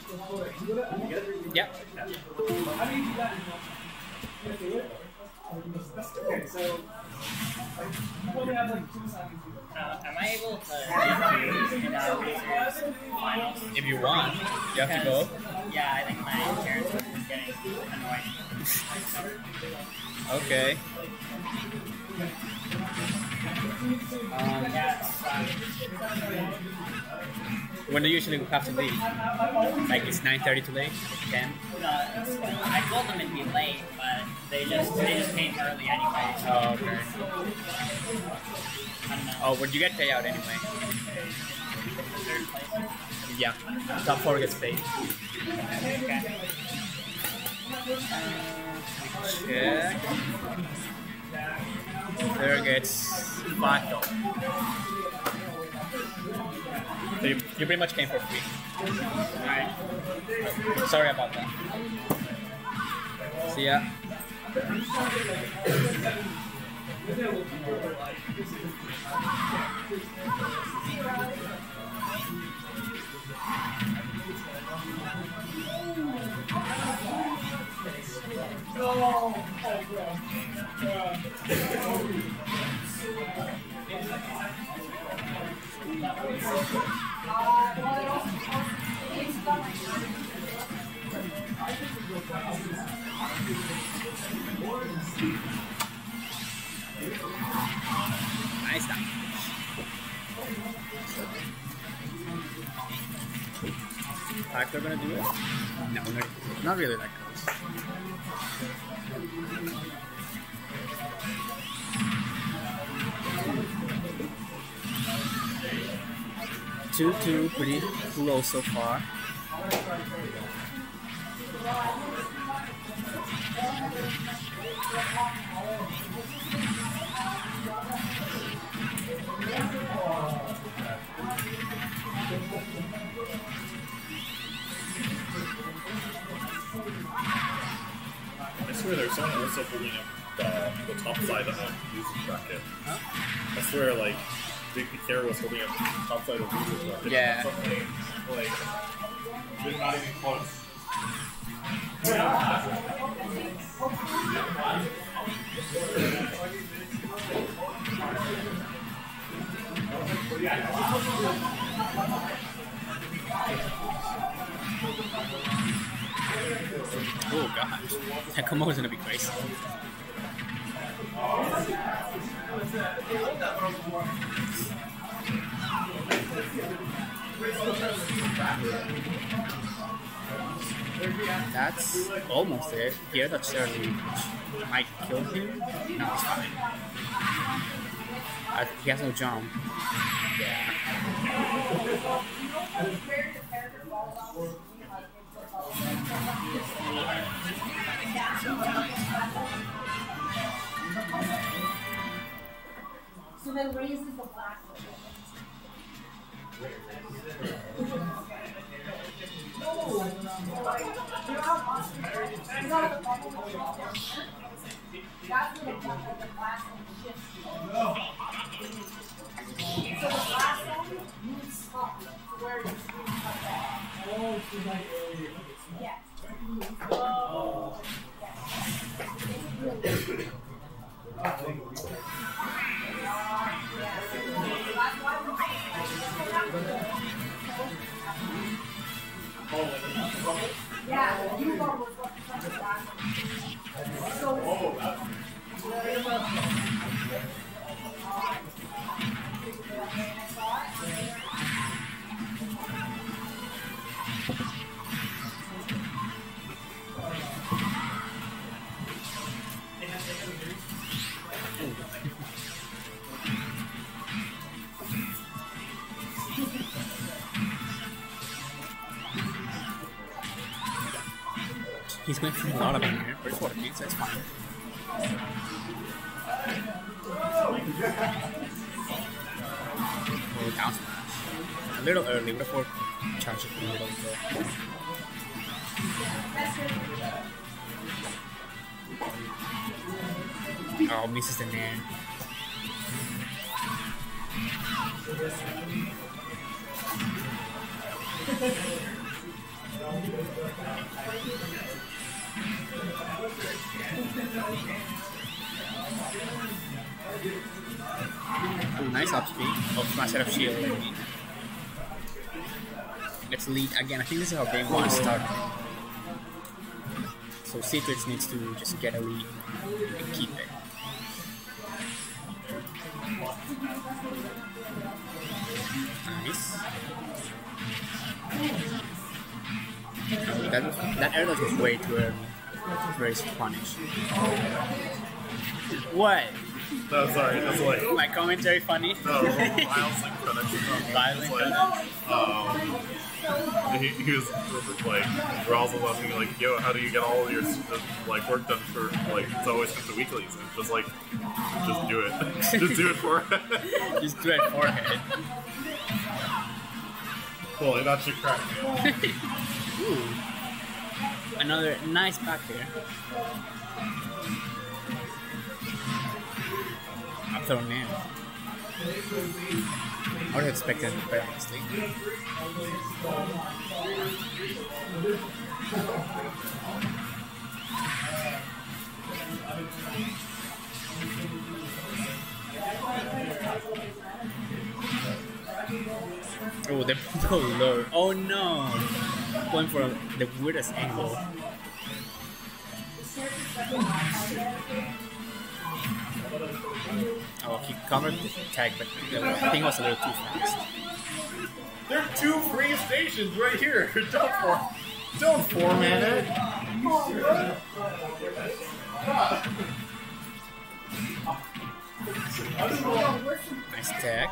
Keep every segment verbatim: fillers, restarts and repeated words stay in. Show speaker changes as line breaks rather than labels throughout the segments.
Yeah.
Okay, so
Uh, am I able to do in our losers finals?
If you want, you have to go.
Because, yeah, I think my parents are getting annoyed.
Okay.
Um, yeah, it's fine.
When do you usually have to leave? Like it's nine thirty today? ten?
Uh, it's, I told them it'd be late, but they just they just came early anyway. So
Oh, okay.
I don't know.
Oh, would you get payout anyway?
Third place.
Yeah. Top four gets paid.
Okay.
Check. Third gets five dollars. So you, you pretty much came for free.
Alright.
Sorry about that. See ya. Nice time. Fact they're gonna do it? No, not, not really that close. Two two, pretty low so far.
I swear there's someone also holding up the, the top side of the music bracket.
Huh?
I swear, like, Big Picaro was holding up the top side of the music bracket.
Yeah.
Something, like, they're not even close.
Oh gosh. That Komodo's gonna be crazy. That's almost it. Yeah, that's early. Might kill him. No, it's fine. Uh, he has no jump. Yeah.
So then raises the black one. That's where the black one shifts. So the last one moves up to where the screen cuts off.
Oh, she's like,
Yeah.
oh.
Yeah, you know what's what the last one. So
He's going for a lot of anger. First water beats, that's fine. Oh, down smash. A little early, before charging from the middle of the Oh, misses the nair. nice up speed. Oh, smash set of shield. I mean. Let's lead again. I think this is how game one started. So Citrix needs to just get a lead and keep it. Nice. That, that air dodge was way too early. Very Spanish. What?
No, sorry, that's like.
My commentary funny?
No, Miles like finished.
Violent
like, um, he, he was like, Rawls was asking like, yo, how do you get all of your like work done for like? It's always comes to weeklies, and it's just like, just do it, just do it for it.
Just do it forehead.
Well, that should crack me up.
Ooh. Another nice back here. Up throw now. I would have expected it better, honestly. Oh, they're so low. Oh no! Going for the weirdest angle. Oh, he covered the tag, but the thing was a little too fast.
There are two free stations right here. Don't for, don't format it.
Nice tag.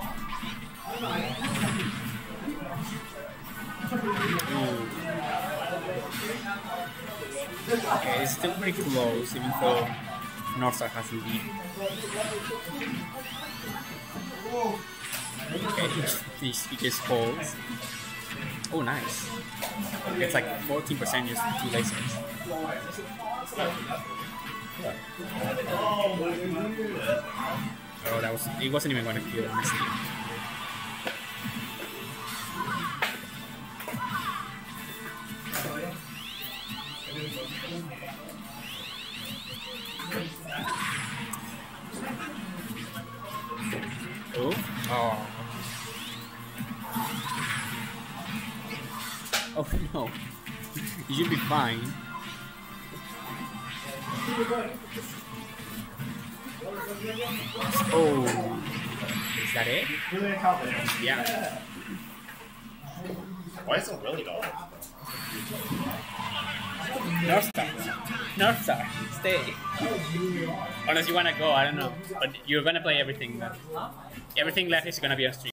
Ooh. Okay, it's still pretty close, even though Northstar has the lead. Okay, he, he just holds. Oh, nice. It's like fourteen percent just two lasers. Oh, that was. It wasn't even going to kill him. Oh. Oh. Oh no. You should be fine. Oh. Is that it? Yeah.
Why is it really not?
Northstar. Northstar. Stay. Unless you wanna go, I don't know. But you're gonna play everything. Everything left is gonna be on stream.